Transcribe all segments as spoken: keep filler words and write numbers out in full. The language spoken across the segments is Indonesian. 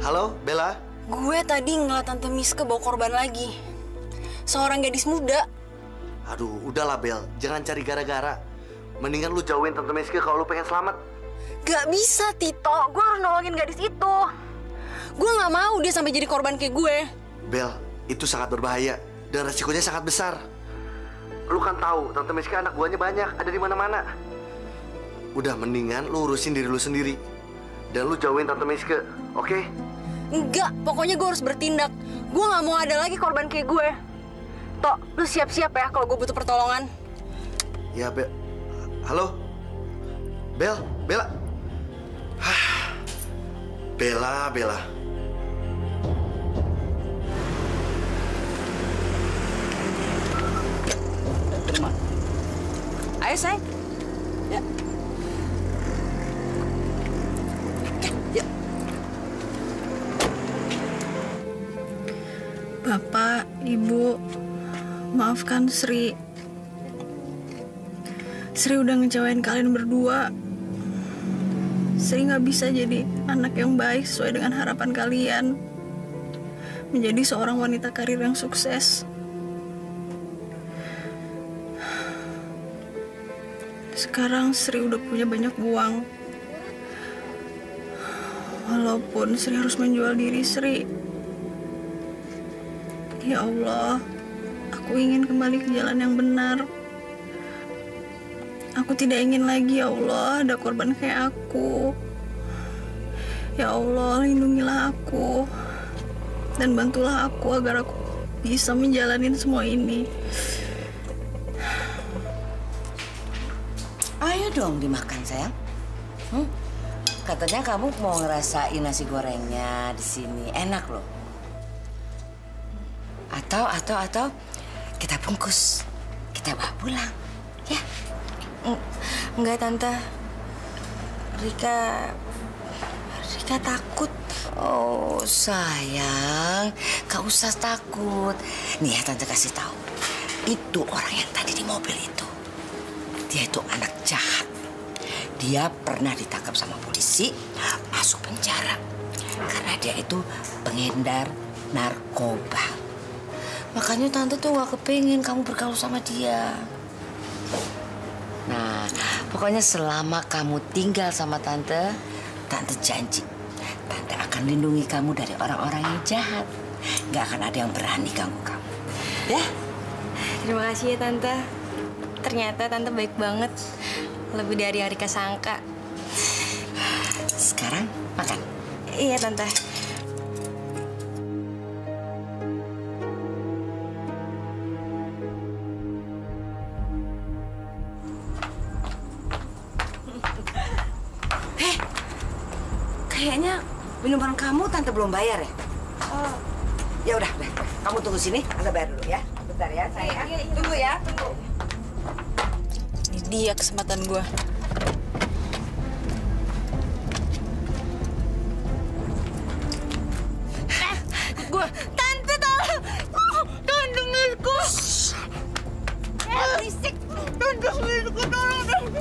Halo, Bella? Gue tadi ngeliat Tante Miske bawa korban lagi. Seorang gadis muda. Aduh, udahlah Bel, jangan cari gara-gara. Mendingan lu jauhin Tante Miske kalau lu pengen selamat. Gak bisa, Tito. Gue harus nolongin gadis itu. Gue gak mau dia sampai jadi korban kayak gue. Bel, itu sangat berbahaya dan resikonya sangat besar. Lu kan tahu, Tante Miske anak buahnya banyak, ada di mana-mana. Udah mendingan lu urusin diri lu sendiri. Dan lu jauhin Tante Miske, oke? Okay? Enggak, pokoknya gue harus bertindak. Gue gak mau ada lagi korban kayak gue. Tok, lu siap-siap ya kalau gue butuh pertolongan. Ya, Bel. Halo? Bel, Bella. Hah. Bella, Bella. Terima. Ayo, sayang. Ya. Ya. Bapak, Ibu, maafkan Sri. Sri udah ngecewain kalian berdua. Sri nggak bisa jadi anak yang baik sesuai dengan harapan kalian. Menjadi seorang wanita karir yang sukses. Sekarang Sri udah punya banyak uang. Walaupun Sri harus menjual diri Sri. Ya Allah, aku ingin kembali ke jalan yang benar. Aku tidak ingin lagi, ya Allah, ada korban kayak aku. Ya Allah, lindungilah aku. Dan bantulah aku agar aku bisa menjalani semua ini. Ayo dong dimakan, sayang. Hmm? Katanya kamu mau ngerasain nasi gorengnya di sini. Enak loh. Atau, atau, atau kita bungkus. Kita bawa pulang. Ya? Enggak, Tante. Rika... Rika takut. Oh, sayang. Gak usah takut. Nih ya, Tante kasih tahu. Itu orang yang tadi di mobil itu. Dia itu anak jahat. Dia pernah ditangkap sama polisi, masuk penjara. Karena dia itu pengedar narkoba. Makanya Tante tuh gak kepingin kamu bergaul sama dia. Nah, pokoknya selama kamu tinggal sama Tante, Tante janji, Tante akan lindungi kamu dari orang-orang yang jahat. Gak akan ada yang berani ganggu kamu. Ya? Terima kasih ya, Tante. Ternyata Tante baik banget. Lebih dari yang Rika sangka. Sekarang makan. Iya, Tante. Kayaknya minuman kamu Tante belum bayar ya? Oh. Ya udah, kamu tunggu sini, Tante bayar dulu ya. Bentar ya, sayang. Iya, iya. Tunggu ya, tunggu. Ini dia kesempatan gue. Eh, gue. Tante tolong. Oh, Tante Miske. Eh, berisik. Tante Miske, tolong, Tante.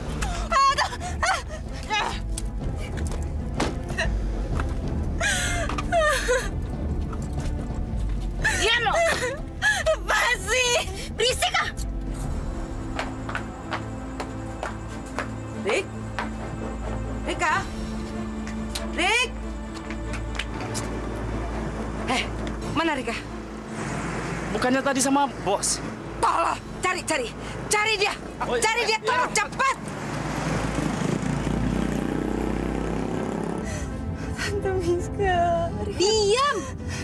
Diam lo! Apaan sih? Berisik ah! Rik? Rika? Rik? Eh, mana Rika? Bukannya tadi sama bos? Tolong, cari, cari. Cari dia. Oh, cari dia, ya. tolong, cepat. Tante Miske. Diam!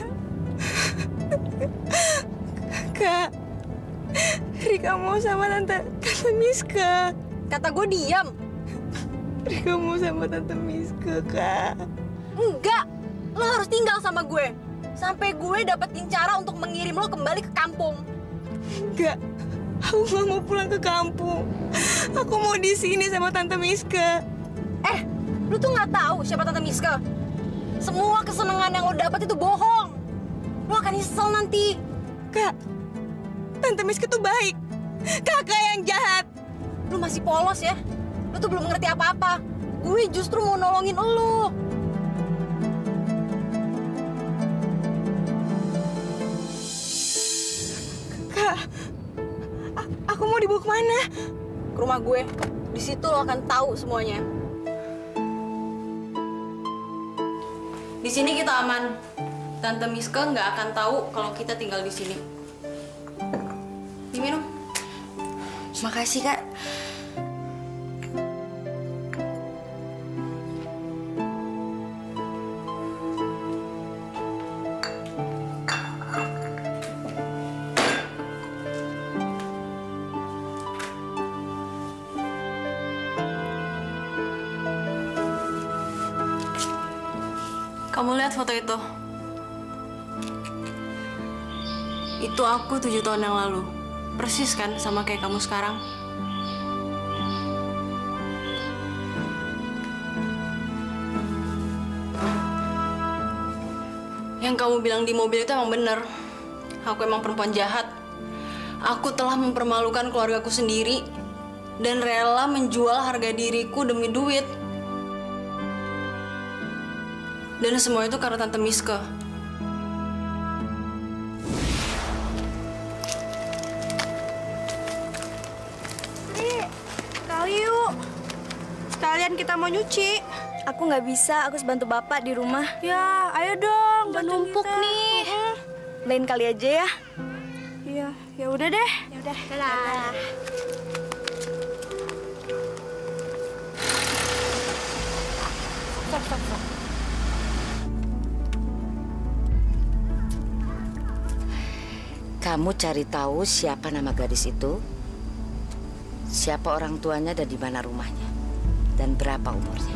Kak, Rika mau sama Tante, Tante Miske. Kata gue diam. Rika mau sama Tante Miske, Kak. Enggak, lo harus tinggal sama gue. Sampai gue dapetin cara untuk mengirim lo kembali ke kampung. Enggak, aku nggak mau pulang ke kampung. Aku mau di sini sama Tante Miske. Eh, lo tuh nggak tahu siapa Tante Miske. Semua kesenangan yang lo dapat itu bohong. Lo akan nyesel nanti. Kak, Tante Miske tuh baik. Kakak yang jahat. Lo masih polos ya. Lo tuh belum mengerti apa-apa. Gue justru mau nolongin lo. dibawa kemana? Ke rumah gue. Di situ lo akan tahu semuanya. Di sini kita aman. Tante Miska nggak akan tahu kalau kita tinggal di sini. Diminum. Makasih, Kak. Kamu lihat foto itu? Itu aku tujuh tahun yang lalu. Persis kan sama kayak kamu sekarang? Yang kamu bilang di mobil itu emang bener. Aku emang perempuan jahat. Aku telah mempermalukan keluargaku sendiri dan rela menjual harga diriku demi duit. Dan semua itu karena Tante Miska. Nih, kali yuk. Sekalian kita mau nyuci. Aku nggak bisa, aku harus bantu bapak di rumah. Ya, ayo dong. Udah bantu numpuk kita. nih. Mm-mm. Lain kali aja ya. Iya, ya udah deh. Ya udah. Dadah. Stop, stop, stop. Kamu cari tahu siapa nama gadis itu, siapa orang tuanya dan di mana rumahnya, dan berapa umurnya.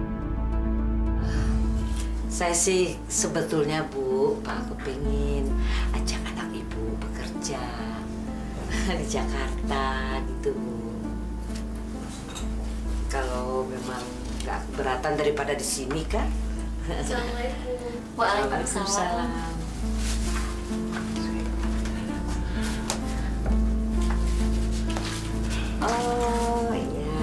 Saya sih sebetulnya Bu, Pak kepingin ajak anak Ibu bekerja di Jakarta gitu Bu. Kalau memang nggak keberatan daripada di sini kan. Assalamualaikum. Waalaikumsalam. Oh iya.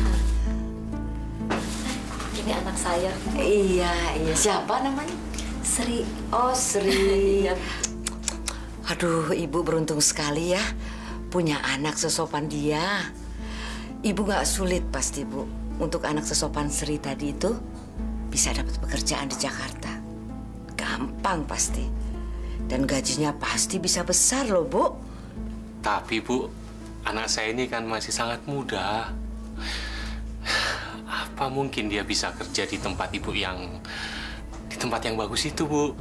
Ini anak saya. Iya, iya. Siapa namanya? Sri. Oh, Sri. Iya. Aduh, Ibu beruntung sekali ya punya anak sesopan dia. Ibu gak sulit pasti, Bu. Untuk anak sesopan Sri tadi itu bisa dapat pekerjaan di Jakarta. Gampang pasti. Dan gajinya pasti bisa besar loh, Bu. Tapi, Bu, anak saya ini kan masih sangat muda. Apa mungkin dia bisa kerja di tempat Ibu yang... di tempat yang bagus itu, Bu?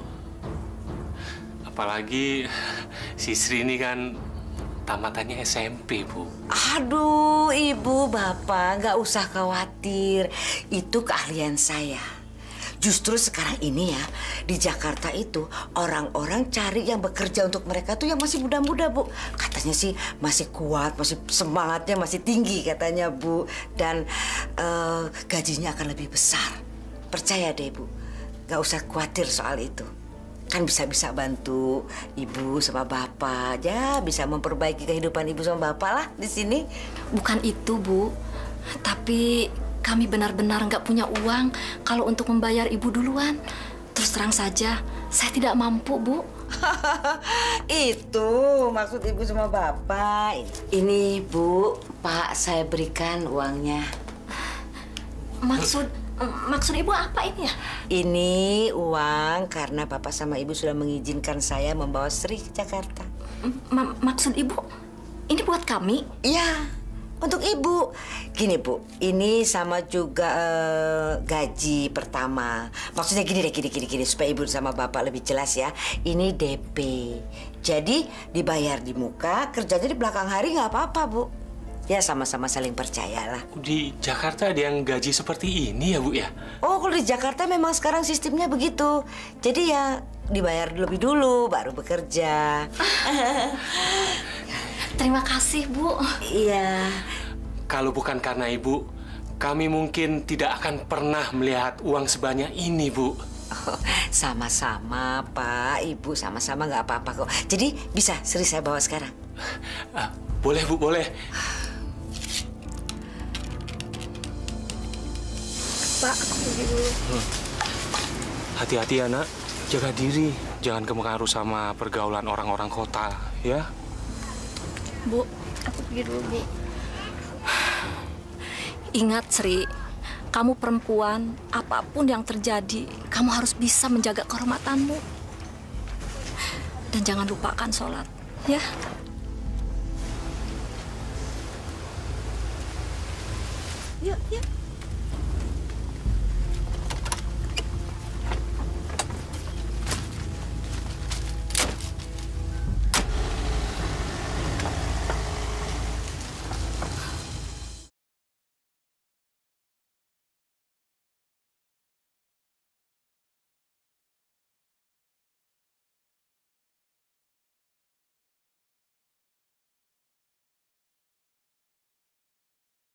Apalagi si Sri ini kan tamatannya S M P, Bu. Aduh, Ibu, Bapak, nggak usah khawatir. Itu keahlian saya. Justru sekarang ini ya, di Jakarta itu orang-orang cari yang bekerja untuk mereka tuh yang masih muda-muda, Bu. Katanya sih masih kuat, masih semangatnya masih tinggi katanya, Bu. Dan uh, gajinya akan lebih besar. Percaya deh, Bu. Nggak usah khawatir soal itu. Kan bisa-bisa bantu Ibu sama Bapak. Ya, bisa memperbaiki kehidupan Ibu sama Bapak lah di sini. Bukan itu, Bu. Tapi kami benar-benar nggak punya uang kalau untuk membayar Ibu duluan. Terus terang saja, saya tidak mampu, Bu. Itu maksud Ibu sama Bapak. Ini, Bu, Pak, saya berikan uangnya. Maksud maksud Ibu apa ini ya? Ini uang karena Bapak sama Ibu sudah mengizinkan saya membawa Sri ke Jakarta. Ma- maksud Ibu, ini buat kami? Iya, untuk Ibu. Gini, Bu, ini sama juga uh, gaji pertama. Maksudnya gini deh, gini, gini, gini, supaya Ibu sama Bapak lebih jelas ya. Ini D P. Jadi dibayar di muka, kerjanya di belakang hari nggak apa-apa, Bu. Ya sama-sama saling percayalah. Di Jakarta ada yang gaji seperti ini ya, Bu, ya? Oh, kalau di Jakarta memang sekarang sistemnya begitu. Jadi ya dibayar lebih dulu, baru bekerja. Terima kasih, Bu. Iya. Kalau bukan karena Ibu, kami mungkin tidak akan pernah melihat uang sebanyak ini, Bu. Oh, sama-sama, Pak. Ibu sama-sama nggak apa-apa kok. Jadi bisa Sri saya bawa sekarang? Uh, boleh, Bu, boleh. Pak, aku pergi dulu. Hmm. Hati-hati ya, Nak. Jaga diri. Jangan kepengaruh sama pergaulan orang-orang kota, ya? Bu, aku pergi dulu, Bu. Ingat, Sri, kamu perempuan, apapun yang terjadi, kamu harus bisa menjaga kehormatanmu. Dan jangan lupakan sholat, ya. Yuk, yuk.